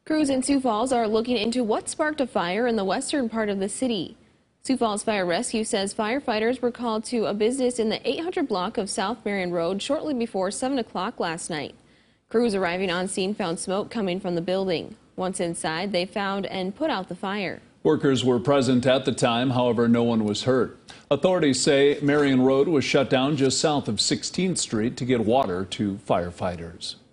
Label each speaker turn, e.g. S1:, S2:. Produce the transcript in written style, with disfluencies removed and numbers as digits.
S1: Crews in Sioux Falls are looking into what sparked a fire in the western part of the city. Sioux Falls Fire Rescue says firefighters were called to a business in the 800 block of South Marion Road shortly before 7 o'clock last night. Crews arriving on scene found smoke coming from the building. Once inside, they found and put out the fire.
S2: Workers were present at the time, however, no one was hurt. Authorities say Marion Road was shut down just south of 16th Street to get water to firefighters.